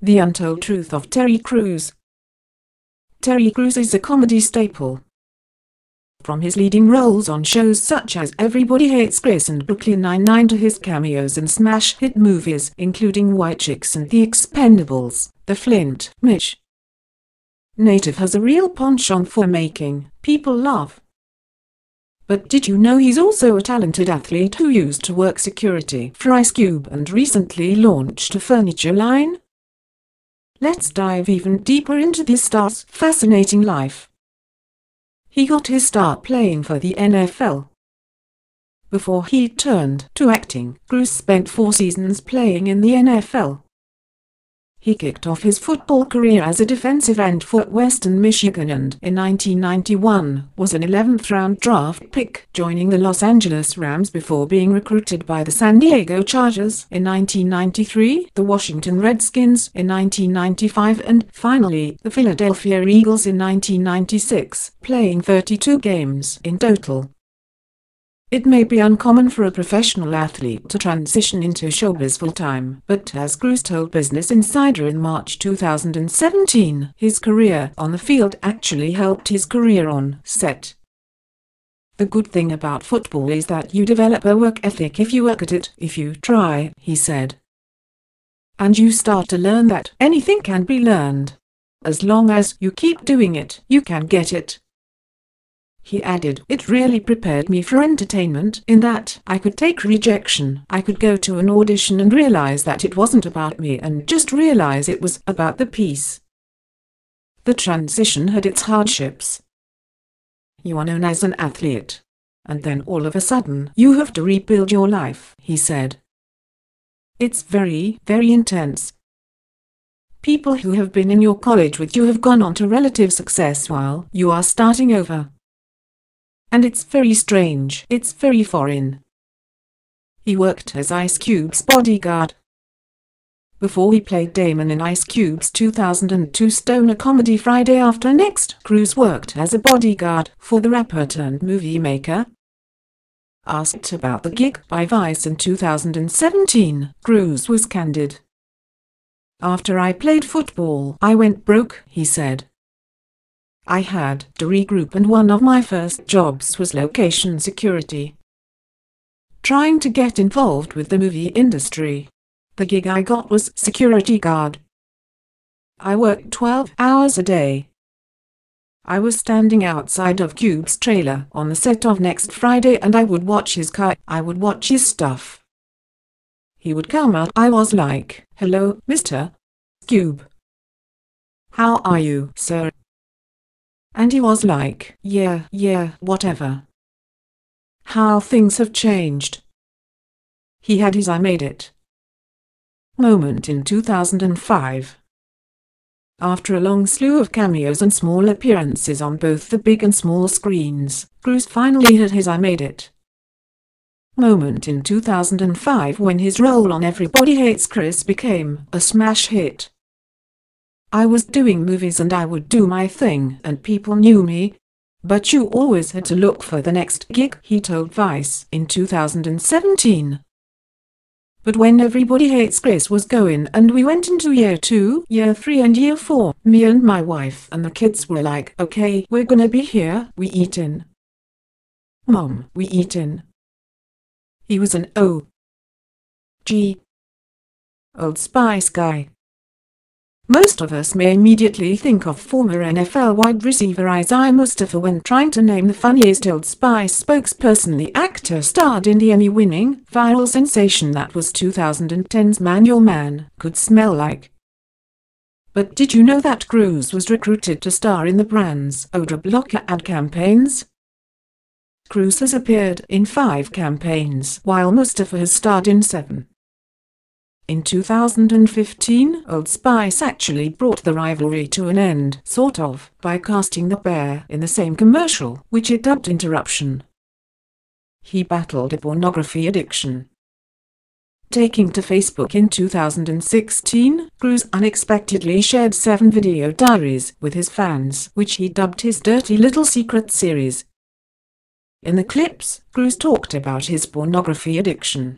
The Untold Truth of Terry Crews. Terry Crews is a comedy staple. From his leading roles on shows such as Everybody Hates Chris and Brooklyn Nine-Nine to his cameos in smash hit movies including White Chicks and The Expendables, The Flint Mitch Native has a real penchant for making people laugh. But did you know he's also a talented athlete who used to work security for Ice Cube and recently launched a furniture line? Let's dive even deeper into this star's fascinating life. He got his start playing for the NFL. Before he turned to acting, Crews spent 4 seasons playing in the NFL. He kicked off his football career as a defensive end for Western Michigan and, in 1991, was an 11th-round draft pick, joining the Los Angeles Rams before being recruited by the San Diego Chargers in 1993, the Washington Redskins in 1995 and, finally, the Philadelphia Eagles in 1996, playing 32 games in total. It may be uncommon for a professional athlete to transition into showbiz full-time, but as Crews told Business Insider in March 2017, his career on the field actually helped his career on set. The good thing about football is that you develop a work ethic if you work at it, if you try, he said. And you start to learn that anything can be learned. As long as you keep doing it, you can get it. He added, "It really prepared me for entertainment in that I could take rejection. I could go to an audition and realize that it wasn't about me and just realize it was about the piece." The transition had its hardships. You are known as an athlete. And then all of a sudden, you have to rebuild your life, he said. It's very, very intense. People who have been in your college with you have gone on to relative success while you are starting over. And it's very strange, it's very foreign. He worked as Ice Cube's bodyguard. Before he played Damon in Ice Cube's 2002 stoner comedy Friday After Next, Crews worked as a bodyguard for the rapper-turned-movie maker. Asked about the gig by Vice in 2017, Crews was candid. "After I played football, I went broke," he said. "I had to regroup and one of my first jobs was location security. Trying to get involved with the movie industry. The gig I got was security guard. I worked 12 hours a day. I was standing outside of Cube's trailer on the set of Next Friday and I would watch his car, I would watch his stuff. He would come out, I was like, 'Hello, Mr. Cube. How are you, sir?' And he was like, 'Yeah, whatever.' How things have changed." He had his "I made it" moment in 2005. After a long slew of cameos and small appearances on both the big and small screens, Crews finally had his "I made it" moment in 2005 when his role on Everybody Hates Chris became a smash hit. "I was doing movies and I would do my thing and people knew me. But you always had to look for the next gig," he told Vice in 2017. "But when Everybody Hates Chris was going and we went into year 2, year 3 and year 4, me and my wife and the kids were like, okay, we're gonna be here, we eatin'. Mom, we eatin'." He was an OG Old Spice guy. Most of us may immediately think of former NFL wide receiver Isaiah Mustafa when trying to name the funniest Old Spice spokesperson. The actor starred in the Emmy-winning, viral sensation that was 2010's Man Your Man Could Smell Like. But did you know that Crews was recruited to star in the brand's odor blocker ad campaigns? Crews has appeared in 5 campaigns, while Mustafa has starred in 7. In 2015, Old Spice actually brought the rivalry to an end, sort of, by casting the pair in the same commercial, which it dubbed Interruption. He battled a pornography addiction. Taking to Facebook in 2016, Crews unexpectedly shared 7 video diaries with his fans, which he dubbed his Dirty Little Secret series. In the clips, Crews talked about his pornography addiction.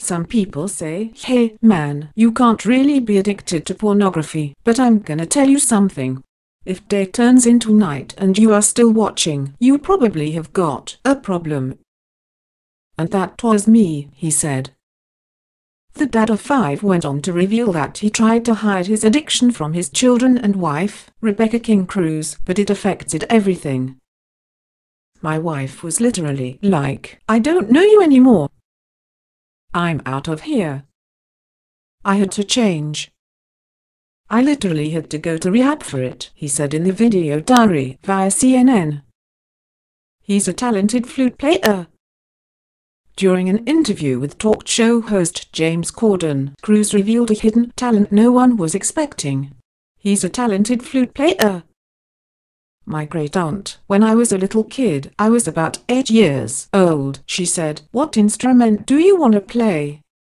Some people say, hey man, you can't really be addicted to pornography, but I'm gonna tell you something. If day turns into night and you are still watching, you probably have got a problem. And that was me, he said. The dad of 5 went on to reveal that he tried to hide his addiction from his children and wife, Rebecca King Cruz, but it affected everything. My wife was literally like, I don't know you anymore. I'm out of here. I had to change. I literally had to go to rehab for it, he said in the video diary via CNN. He's a talented flute player. During an interview with talk show host James Corden, Cruz revealed a hidden talent no one was expecting. He's a talented flute player. My great-aunt, when I was a little kid, I was about 8 years old, she said, what instrument do you want to play?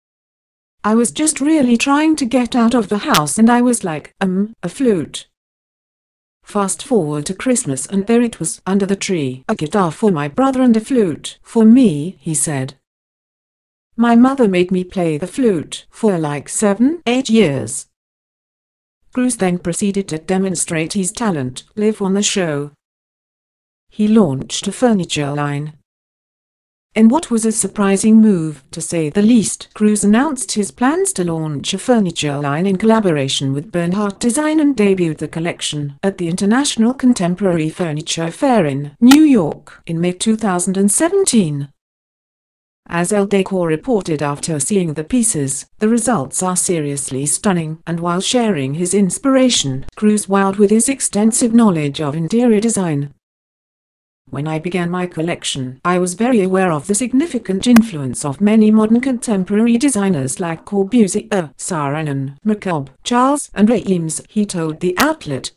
I was just really trying to get out of the house and I was like, a flute. Fast forward to Christmas and there it was under the tree, a guitar for my brother and a flute for me, he said. My mother made me play the flute for like 7-8 years. Cruz then proceeded to demonstrate his talent live on the show. He launched a furniture line. In what was a surprising move, to say the least, Cruz announced his plans to launch a furniture line in collaboration with Bernhardt Design and debuted the collection at the International Contemporary Furniture Fair in New York in May 2017. As Elle Decor reported after seeing the pieces, the results are seriously stunning, and while sharing his inspiration, Cruz wowed with his extensive knowledge of interior design. When I began my collection, I was very aware of the significant influence of many modern contemporary designers like Corbusier, Saarinen, McCobb, Charles and Ray Eames, he told the outlet.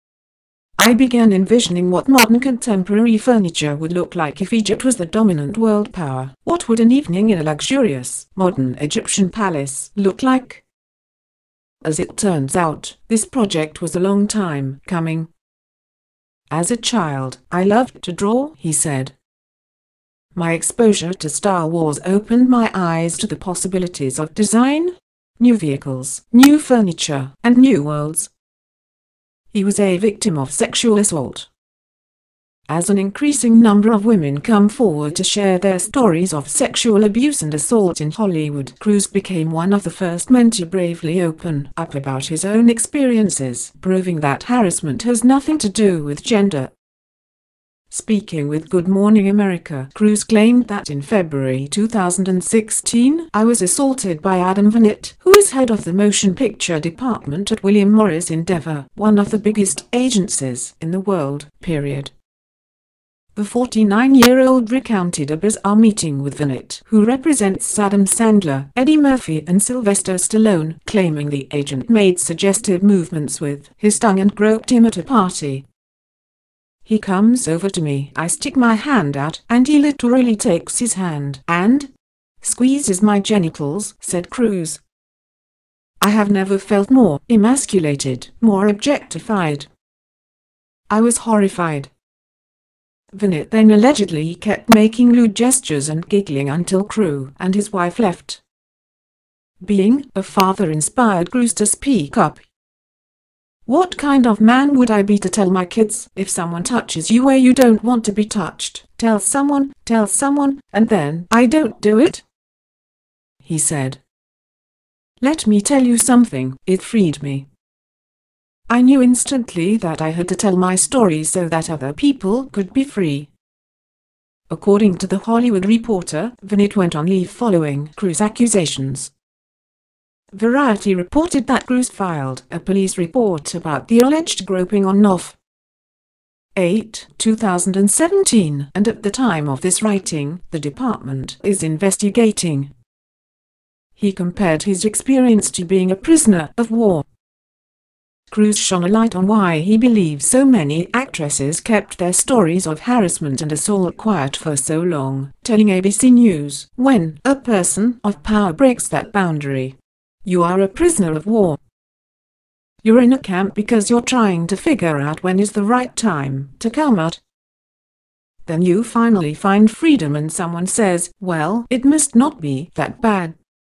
I began envisioning what modern contemporary furniture would look like if Egypt was the dominant world power. What would an evening in a luxurious, modern Egyptian palace look like? As it turns out, this project was a long time coming. As a child, I loved to draw, he said. My exposure to Star Wars opened my eyes to the possibilities of design, new vehicles, new furniture, and new worlds. He was a victim of sexual assault. As an increasing number of women come forward to share their stories of sexual abuse and assault in Hollywood, Cruz became one of the first men to bravely open up about his own experiences, proving that harassment has nothing to do with gender. Speaking with Good Morning America, Cruz claimed that in February 2016, I was assaulted by Adam Vanit, who is head of the motion picture department at William Morris Endeavor, one of the biggest agencies in the world, period. The 49-year-old recounted a bizarre meeting with Vanit, who represents Adam Sandler, Eddie Murphy and Sylvester Stallone, claiming the agent made suggestive movements with his tongue and groped him at a party. He comes over to me, I stick my hand out, and he literally takes his hand and squeezes my genitals, said Cruz. I have never felt more emasculated, more objectified. I was horrified. Vanit then allegedly kept making lewd gestures and giggling until Cruz and his wife left. Being a father inspired Cruz to speak up. What kind of man would I be to tell my kids, if someone touches you where you don't want to be touched, tell someone, and then I don't do it? He said. Let me tell you something, it freed me. I knew instantly that I had to tell my story so that other people could be free. According to The Hollywood Reporter, Vanit went on leave following Cruz accusations. Variety reported that Cruz filed a police report about the alleged groping on Nov. 8, 2017, and at the time of this writing, the department is investigating. He compared his experience to being a prisoner of war. Cruz shone a light on why he believes so many actresses kept their stories of harassment and assault quiet for so long, telling ABC News, when a person of power breaks that boundary, you are a prisoner of war. You're in a camp because you're trying to figure out when is the right time to come out. Then you finally find freedom and someone says, well, it must not be that bad.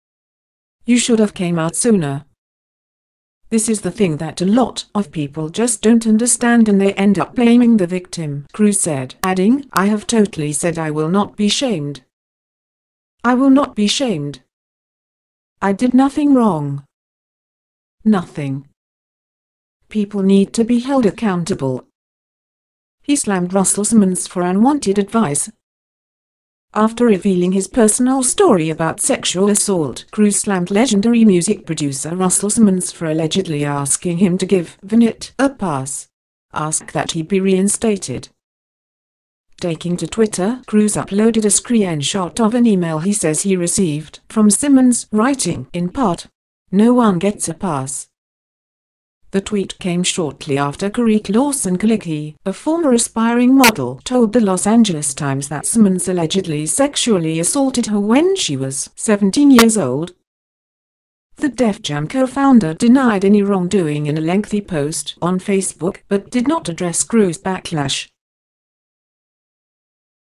You should have came out sooner. This is the thing that a lot of people just don't understand and they end up blaming the victim, Cruz said, adding, I have totally said I will not be shamed. I will not be shamed. I did nothing wrong. Nothing. People need to be held accountable. He slammed Russell Simmons for unwanted advice. After revealing his personal story about sexual assault, Cruz slammed legendary music producer Russell Simmons for allegedly asking him to give Vanette a pass. Ask that he be reinstated. Taking to Twitter, Cruz uploaded a screenshot of an email he says he received from Simmons, writing, in part, "No one gets a pass." The tweet came shortly after Karrick Lawson-Kalicki, a former aspiring model, told the Los Angeles Times that Simmons allegedly sexually assaulted her when she was 17 years old. The Def Jam co-founder denied any wrongdoing in a lengthy post on Facebook but did not address Cruz's backlash.